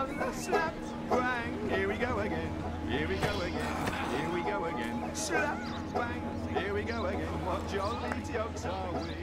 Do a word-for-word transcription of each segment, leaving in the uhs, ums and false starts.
another slap, bang, here we go again, here we go again, here we go again, slap, bang, here we go again, what jolly jokes are we?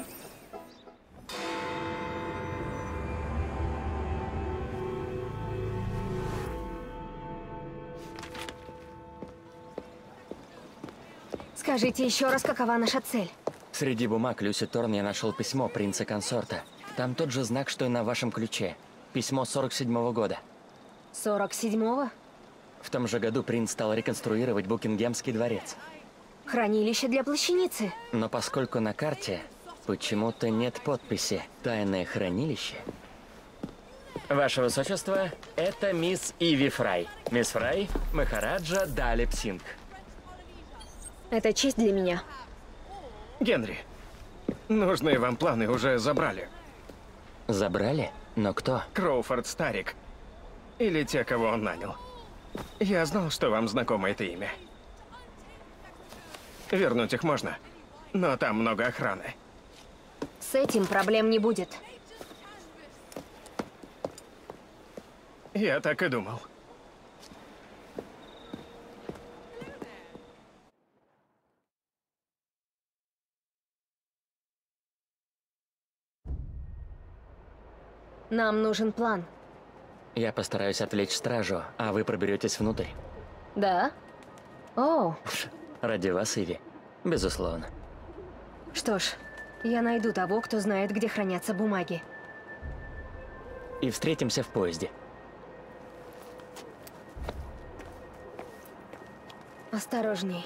Скажите еще раз, какова наша цель? Среди бумаг Люси Торн я нашел письмо принца-консорта. Там тот же знак, что и на вашем ключе. Письмо сорок седьмого года. сорок седьмого? В том же году принц стал реконструировать Букингемский дворец. Хранилище для плащаницы. Но поскольку на карте почему-то нет подписи «Тайное хранилище». Ваше Высочество, это мисс Иви Фрай. Мисс Фрай, Махараджа Далеп Сингх. Это честь для меня. Генри, нужные вам планы уже забрали. Забрали? Но кто? Кроуфорд Старик. Или те, кого он нанял. Я знал, что вам знакомо это имя. Вернуть их можно, но там много охраны. С этим проблем не будет. Я так и думал. Нам нужен план. Я постараюсь отвлечь стражу, а вы проберетесь внутрь. Да? О. Ради вас, Иви. Безусловно. Что ж, я найду того, кто знает, где хранятся бумаги. И встретимся в поезде. Осторожней.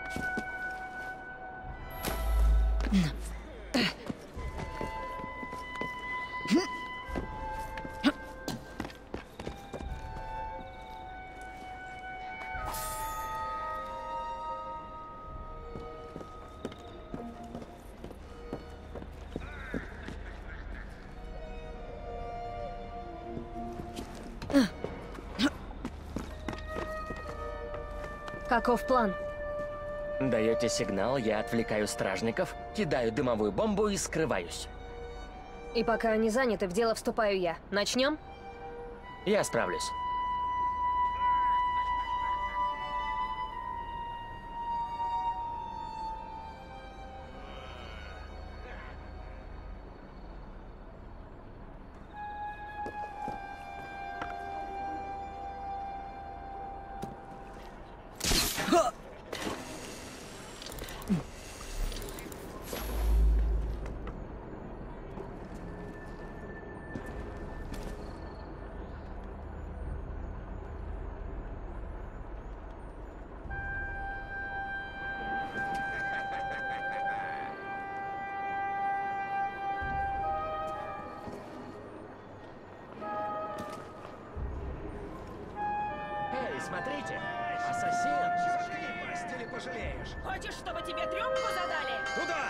Каков план? Даете сигнал, я отвлекаю стражников, кидаю дымовую бомбу и скрываюсь. И пока они заняты, в дело вступаю я. Начнем? Я справлюсь. Смотрите, ассасин! Или пожалеешь? Хочешь, чтобы тебе трёпку задали? Туда!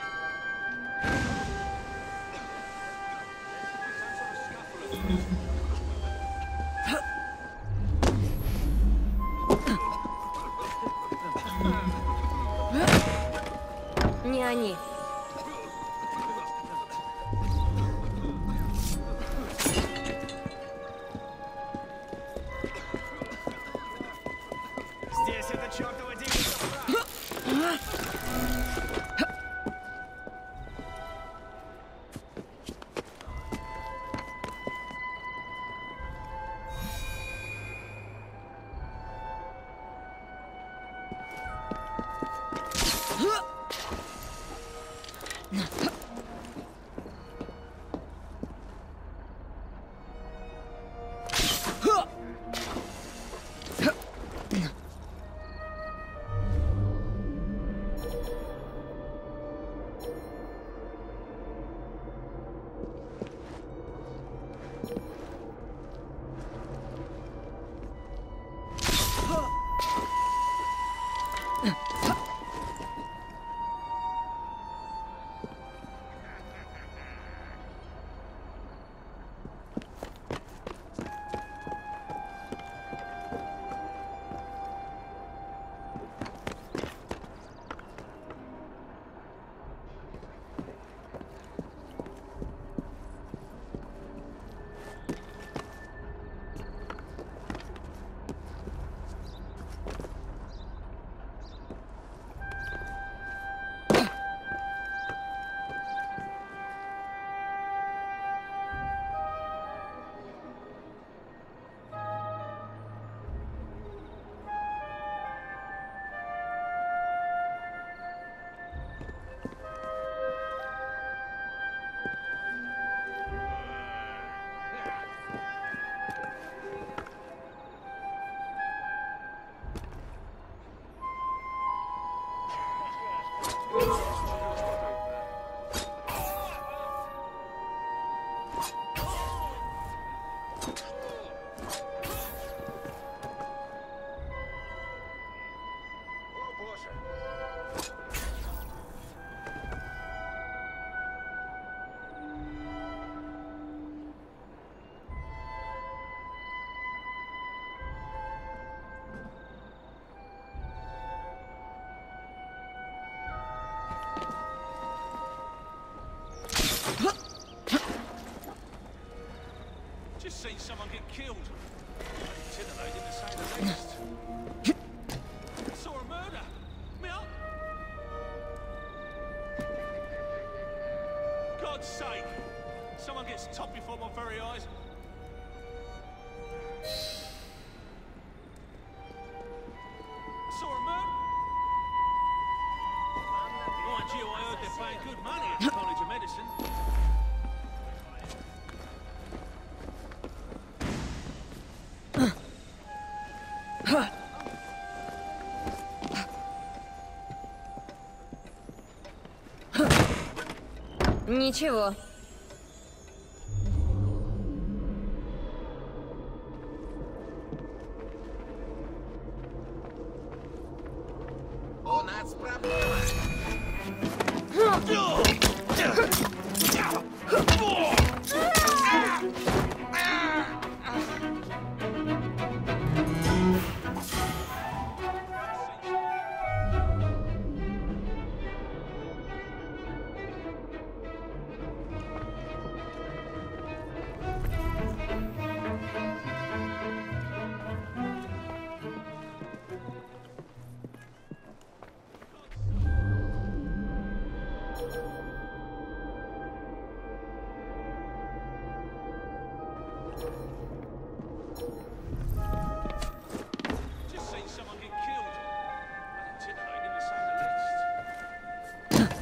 Не они. Здесь это чёртова девица прав. Just seen someone get killed. Titillating the same as Amos. Saw a murder. Me up. God's sake! Someone gets topped before my very eyes. Saw a murder. Mind you, I heard they're paying good money at the College of Medicine. Ничего. У нас проблема. Just seen someone get killed. Antidote didn't say the least.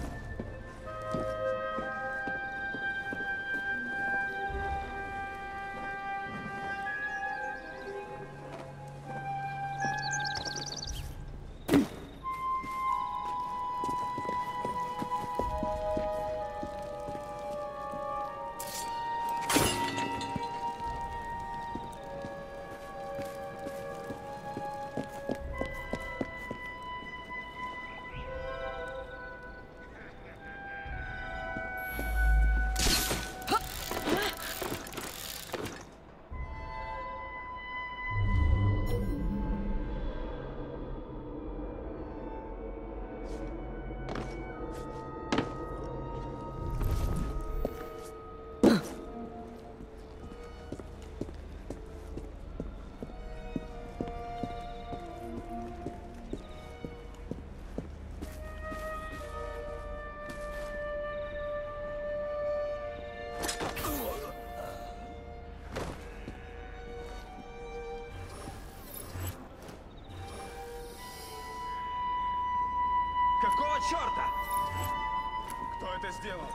Какого черта? Кто это сделал?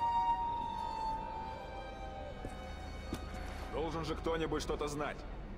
Должен же кто-нибудь что-то знать.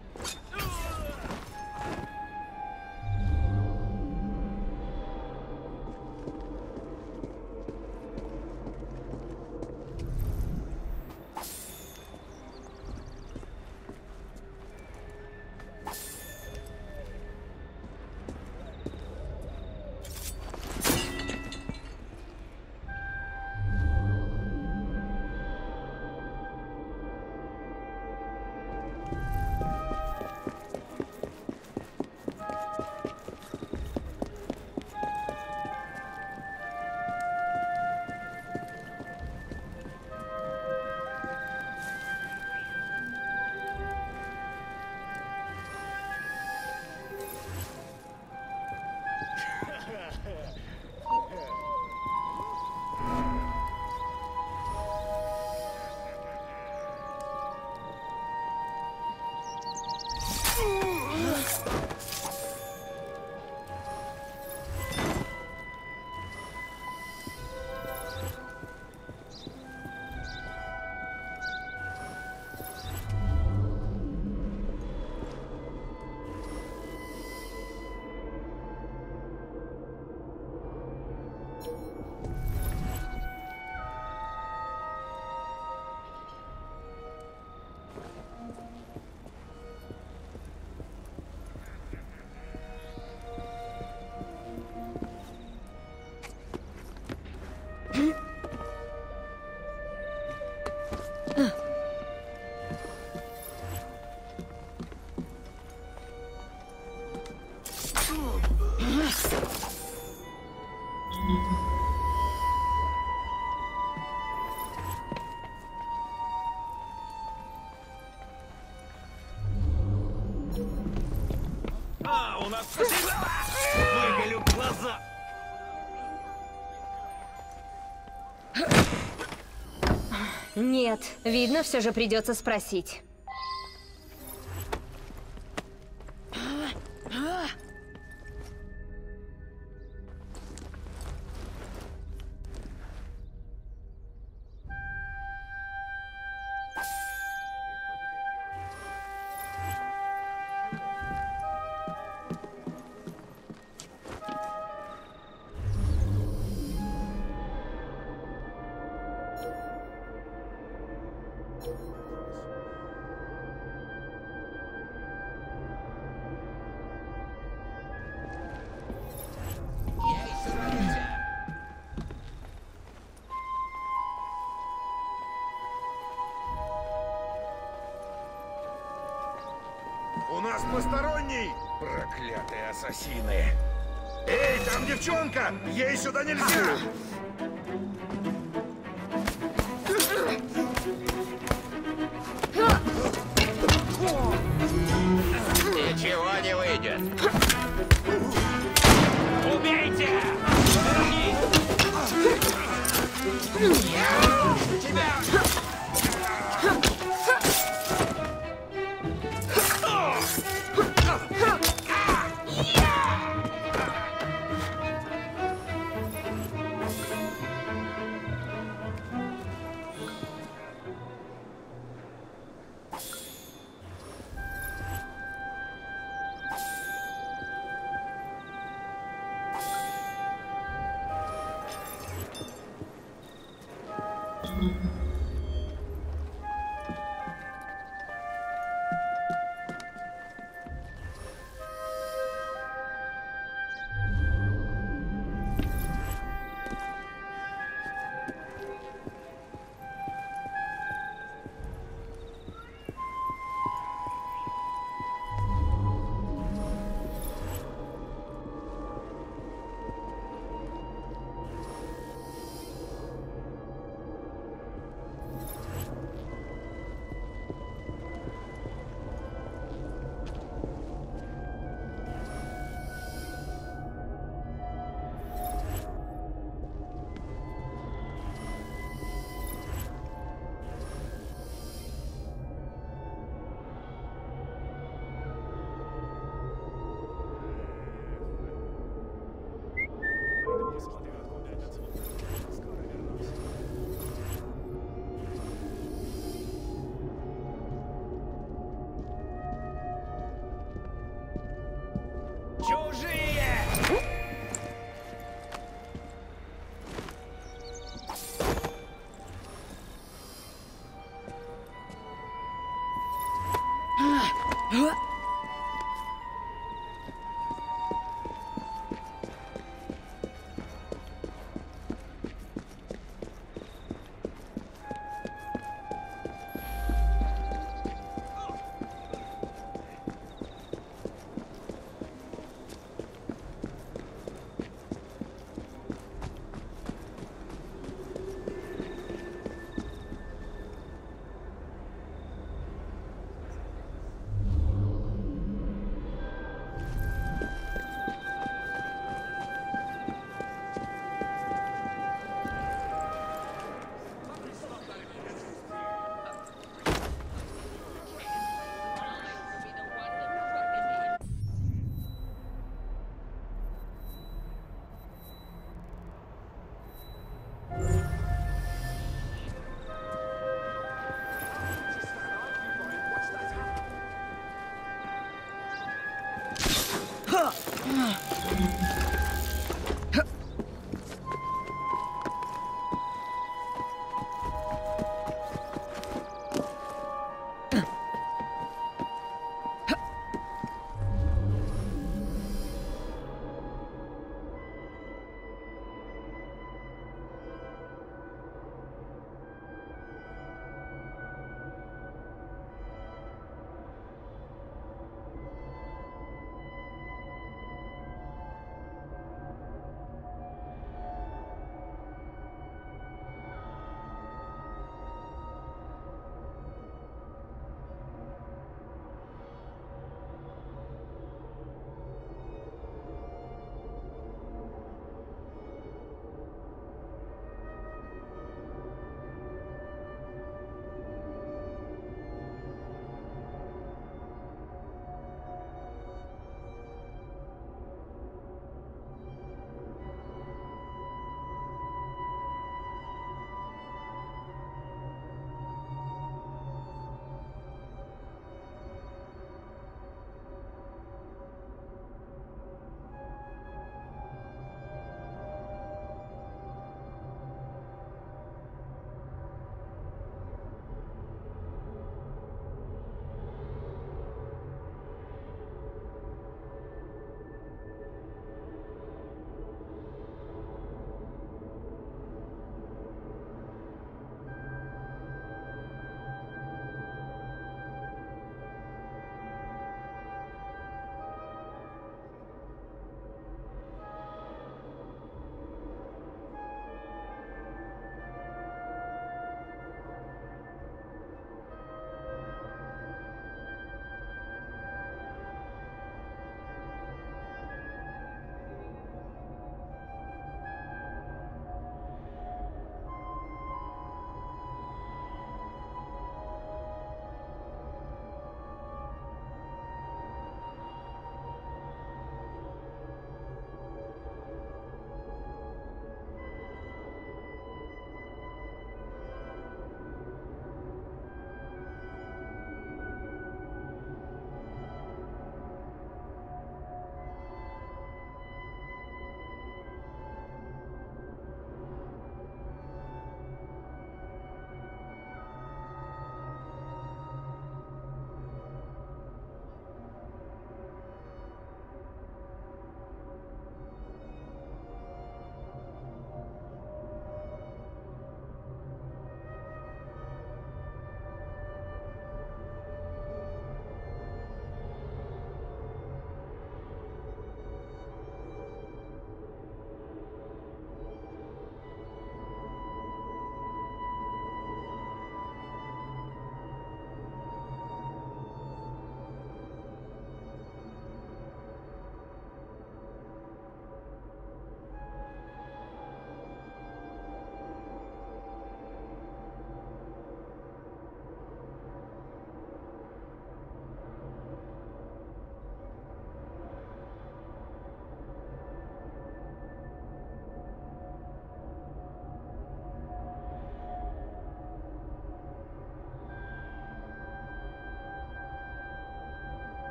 А, у нас... Выголю глаза! Нет, видно, все же придется спросить. У нас посторонний! Проклятые ассасины! Эй, там девчонка! Ей сюда нельзя! Ничего не выйдет! Убейте! Тебя!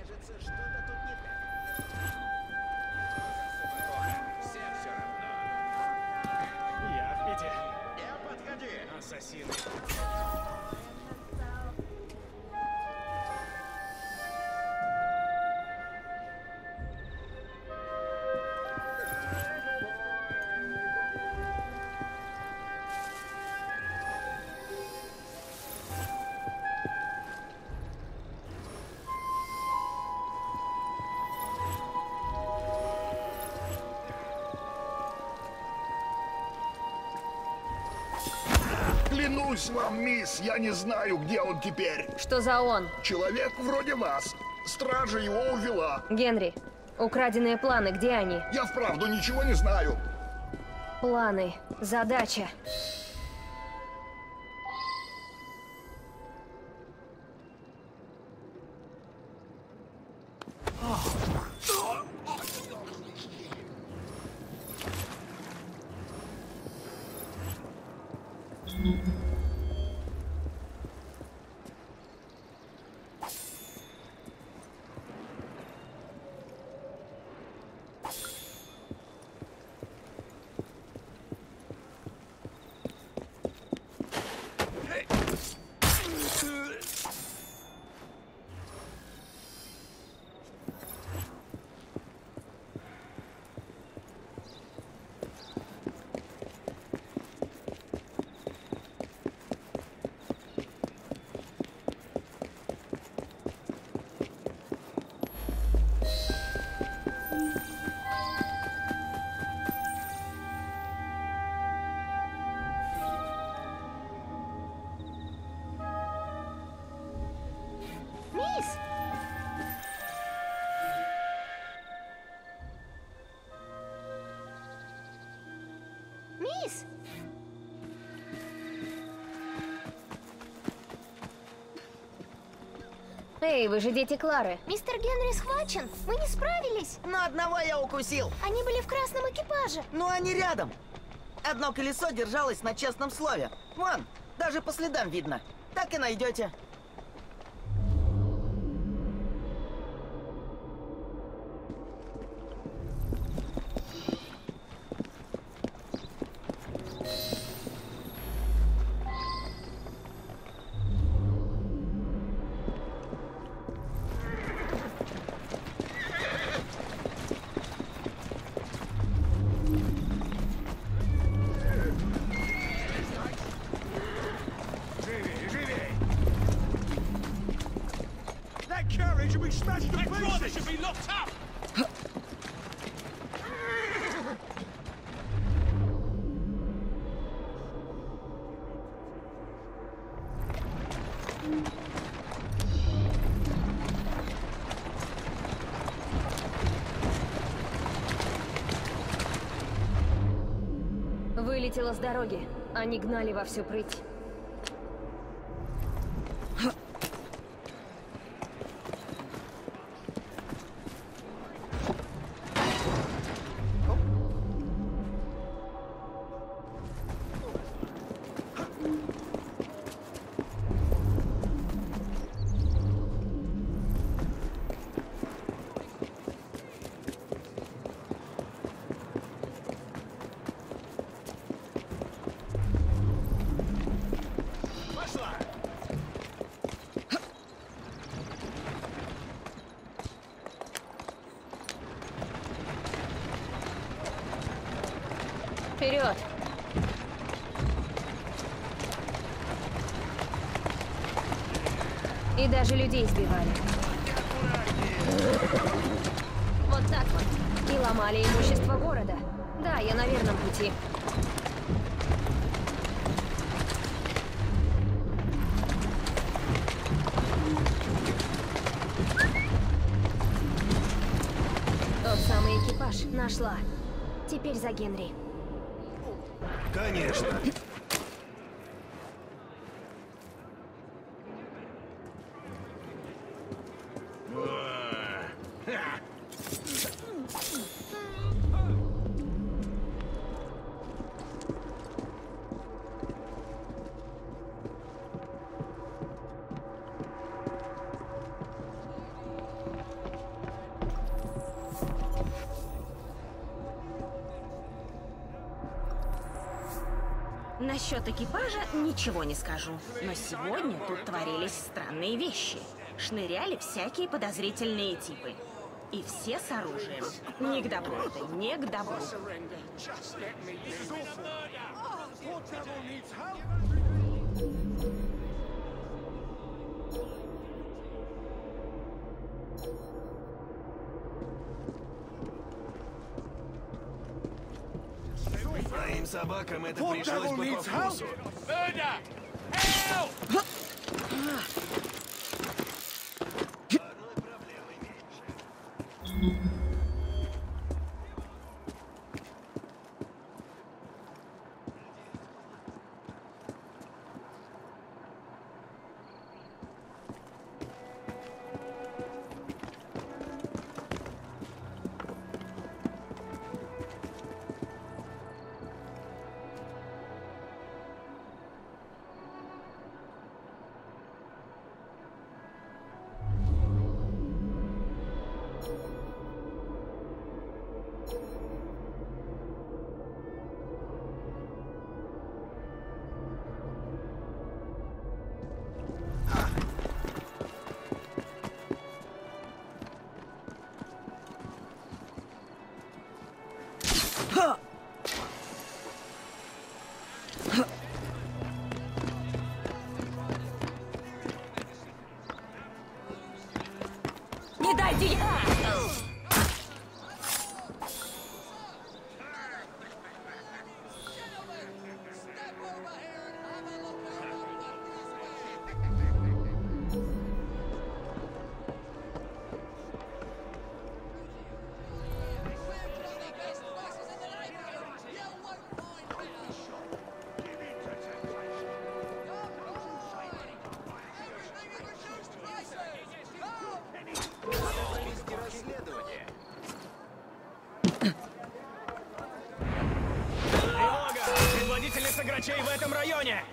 Кажется, что-то тут не так. Всем все равно. Я в беде. Не подходи. Ассасины. Клянусь вам, мисс, я не знаю, где он теперь. Что за он? Человек вроде вас. Стража его увела. Генри, украденные планы, где они? Я вправду ничего не знаю. Планы. Задача. Мисс! Мисс! Эй, вы же дети Клары. Мистер Генри схвачен. Мы не справились. Но одного я укусил. Они были в красном экипаже. Но они рядом. Одно колесо держалось на честном слове. Вон, даже по следам видно. Так и найдете. That Crawley should be locked up! Вылетела с дороги. Они гнали во всю прыть. Вперед! И даже людей сбивали. Вот так вот. И ломали имущество города. Да, я на верном пути. Тот самый экипаж. Нашла. Теперь за Генри. Конечно. Насчет экипажа ничего не скажу. Но сегодня тут творились странные вещи. Шныряли всякие подозрительные типы. И все с оружием. Не к добру это, не к добру. Моим собакам это пришлось бы по вкусу. Не дайте я! Предводительница грачей в этом районе!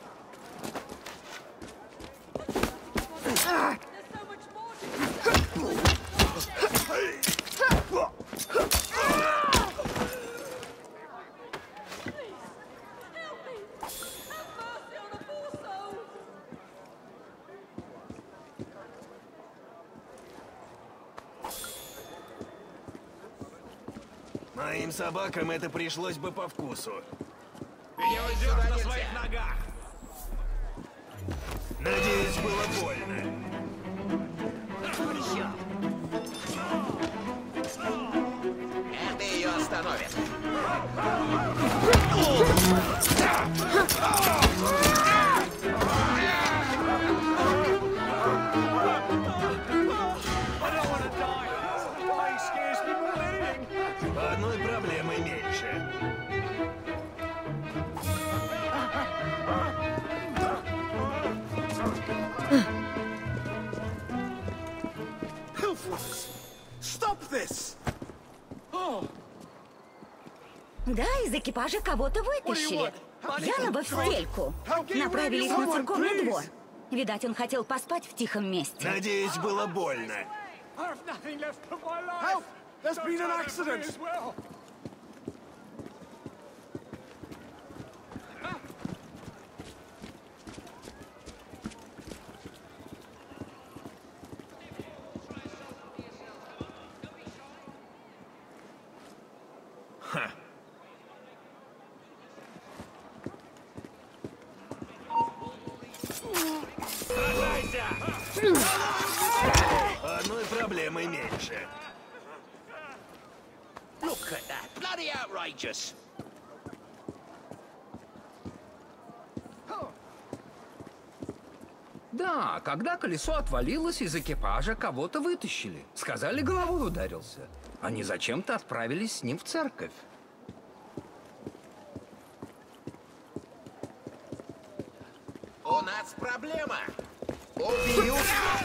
Моим собакам это пришлось бы по вкусу. Идешь на своих ногах. Надеюсь, было больно. Это ее остановит. Одной проблемой меньше. Stop this! Да, из экипажа кого-то вытащили. Пьяного в стельку. Направились на церковный двор. Видать, он хотел поспать в тихом месте. Надеюсь, было больно. Help! There's been an accident! Ха. Одной проблемой меньше. Look at that. Bloody outrageous. Да, когда колесо отвалилось, из экипажа кого-то вытащили. Сказали, головой ударился. Они зачем-то отправились с ним в церковь. У нас проблема. Убью.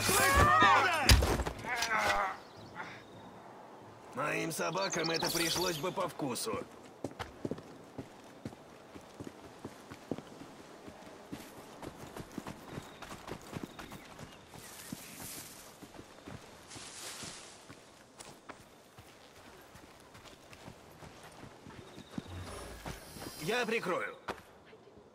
Моим собакам это пришлось бы по вкусу. Я прикрою.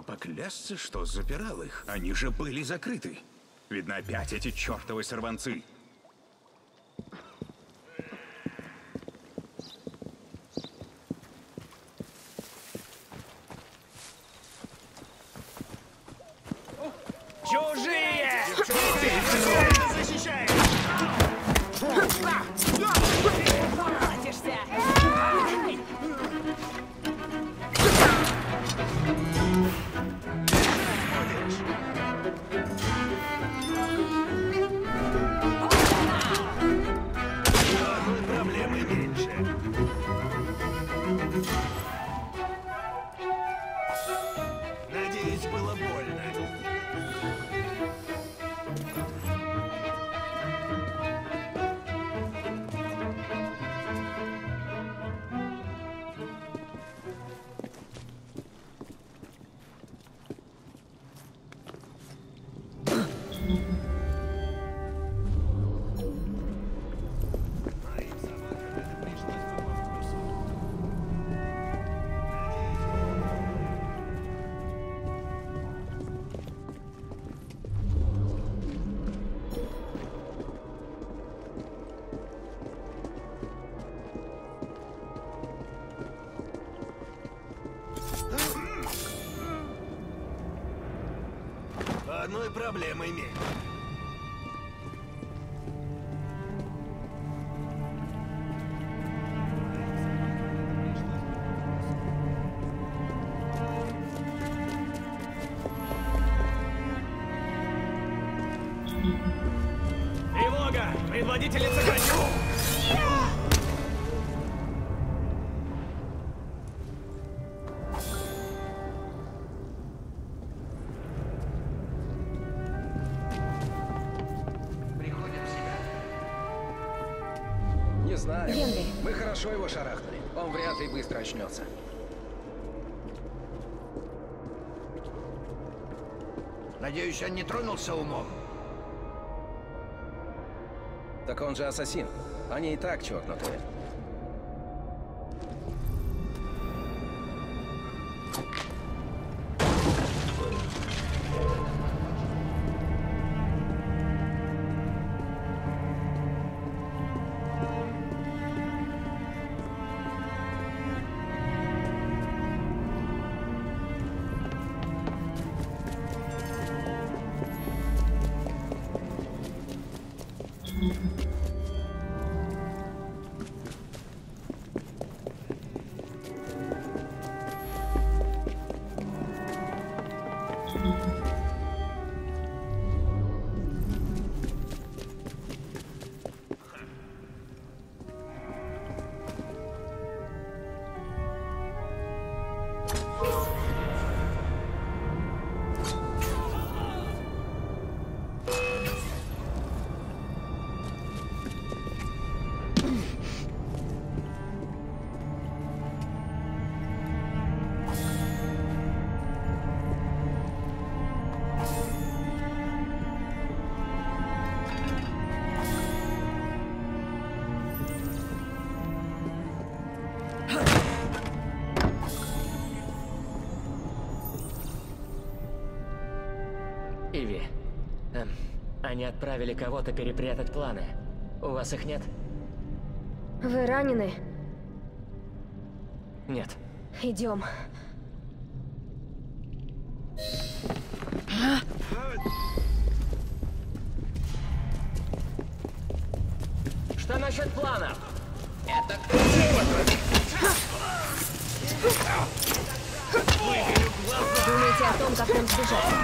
бы поклясться, что запирал их. Они же были закрыты. Видно, опять эти чертовы сорванцы. Чужие! Защищай! Платишься! Проблемы меньше. Надеюсь, было больно. Одной проблемой меньше. Тревога! Предводительница хочу! Не знаю. Генри. Мы хорошо его шарахнули. Он вряд ли быстро очнется. Надеюсь, он не тронулся умом. Так он же ассасин. Они и так чокнутые. Иви, эм, они отправили кого-то перепрятать планы. У вас их нет? Вы ранены? Нет. Идем. Что насчет планов? Это Думаете о том, как нам сбежать?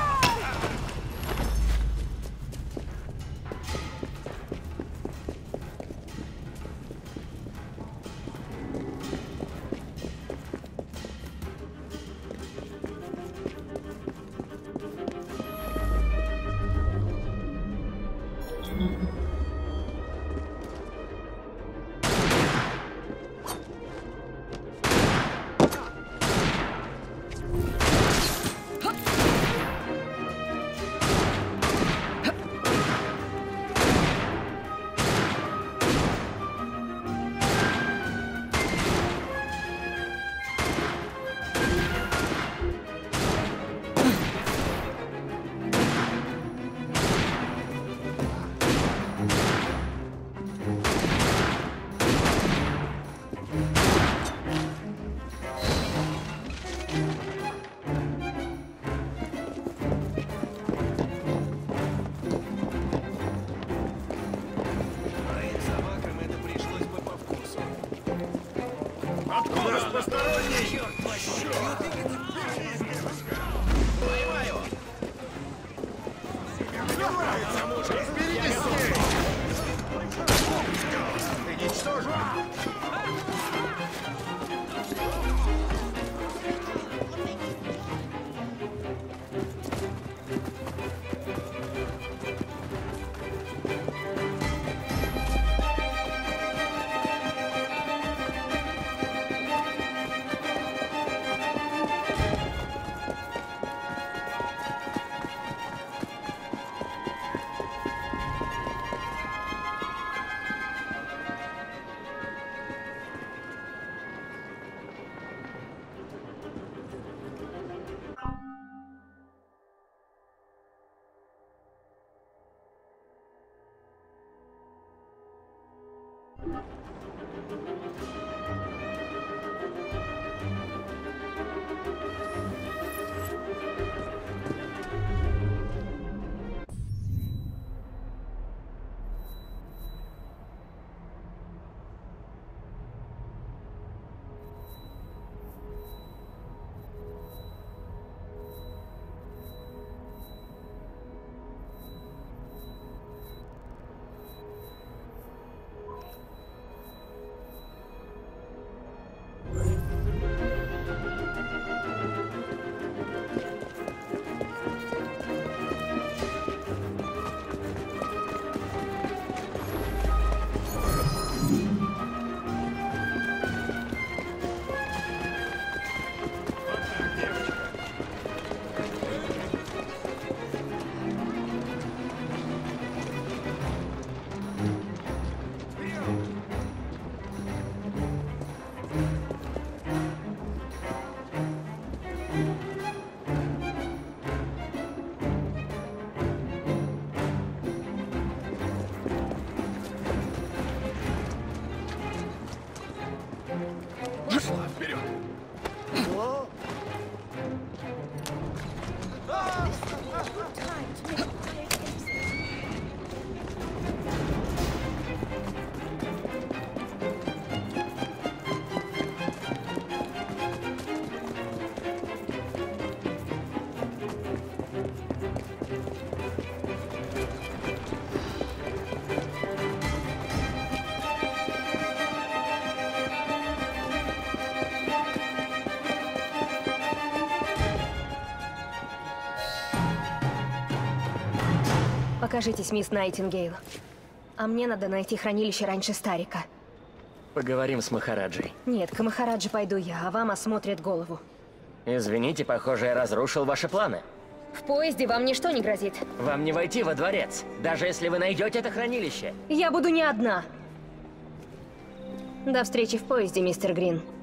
Покажитесь, мисс Найтингейл. А мне надо найти хранилище раньше Старика. Поговорим с Махараджей. Нет, к Махараджи пойду я, а вам осмотрят голову. Извините, похоже, я разрушил ваши планы. В поезде вам ничто не грозит. Вам не войти во дворец, даже если вы найдете это хранилище. Я буду не одна. До встречи в поезде, мистер Грин.